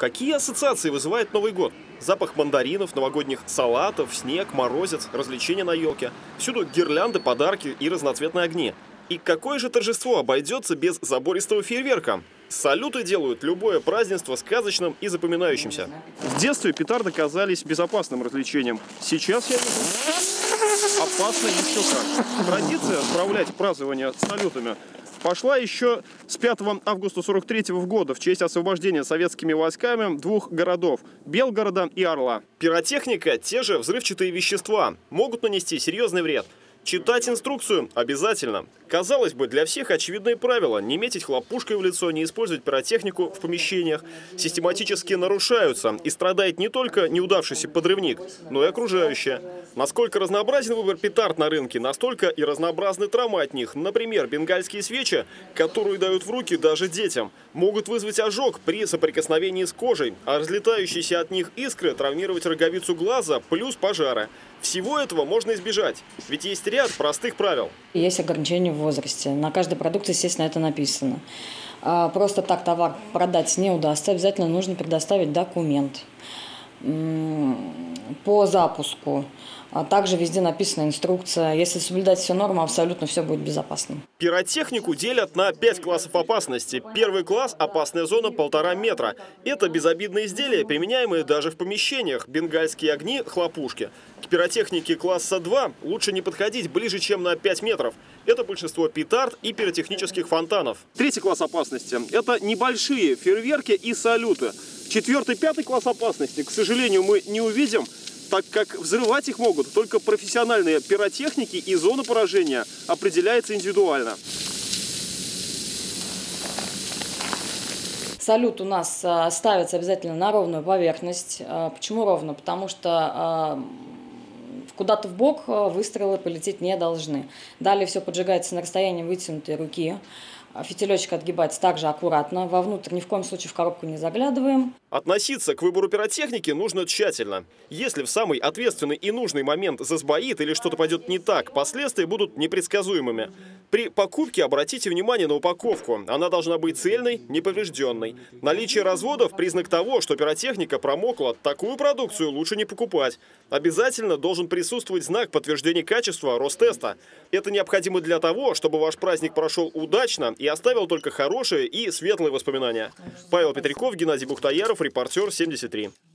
Какие ассоциации вызывает Новый год? Запах мандаринов, новогодних салатов, снег, морозец, развлечения на елке. Всюду гирлянды, подарки и разноцветные огни. И какое же торжество обойдется без забористого фейерверка? Салюты делают любое празднество сказочным и запоминающимся. В детстве петарды казались безопасным развлечением. Сейчас я вижу, опасно еще как. Традиция справлять празднование салютами пошла еще с 5 августа 43 года в честь освобождения советскими войсками двух городов – Белгорода и Орла. Пиротехника, те же взрывчатые вещества, могут нанести серьезный вред. Читать инструкцию обязательно. Казалось бы, для всех очевидные правила – не метить хлопушкой в лицо, не использовать пиротехнику в помещениях – систематически нарушаются, и страдает не только неудавшийся подрывник, но и окружающее. Насколько разнообразен выбор петард на рынке, настолько и разнообразны травмы от них. Например, бенгальские свечи, которые дают в руки даже детям, могут вызвать ожог при соприкосновении с кожей, а разлетающиеся от них искры травмировать роговицу глаза, плюс пожары. Всего этого можно избежать, ведь есть ряд простых правил. Есть ограничения в возрасте. На каждой продукции, естественно, это написано. Просто так товар продать не удастся. Обязательно нужно предоставить документ по запуску. Также везде написана инструкция. Если соблюдать все нормы, абсолютно все будет безопасно. Пиротехнику делят на 5 классов опасности. Первый класс – опасная зона 1,5 метра. Это безобидные изделия, применяемые даже в помещениях. Бенгальские огни, хлопушки. К пиротехнике класса 2 лучше не подходить ближе, чем на 5 метров. Это большинство петард и пиротехнических фонтанов. Третий класс опасности – это небольшие фейерверки и салюты. Четвертый, пятый класс опасности, к сожалению, мы не увидим, так как взрывать их могут только профессиональные пиротехники, и зона поражения определяется индивидуально. Салют у нас ставится обязательно на ровную поверхность. Почему ровно? Потому что куда-то в бок выстрелы полететь не должны. Далее все поджигается на расстоянии вытянутой руки. Фитилечек отгибать также аккуратно. Вовнутрь ни в коем случае в коробку не заглядываем. Относиться к выбору пиротехники нужно тщательно. Если в самый ответственный и нужный момент засбоит или что-то пойдет не так, последствия будут непредсказуемыми. При покупке обратите внимание на упаковку. Она должна быть цельной, неповрежденной. Наличие разводов – признак того, что пиротехника промокла. Такую продукцию лучше не покупать. Обязательно должен присутствовать знак подтверждения качества Ростеста. Это необходимо для того, чтобы ваш праздник прошел удачно и оставил только хорошие и светлые воспоминания. Павел Петряков, Геннадий Бухтаяров, Репортер 73.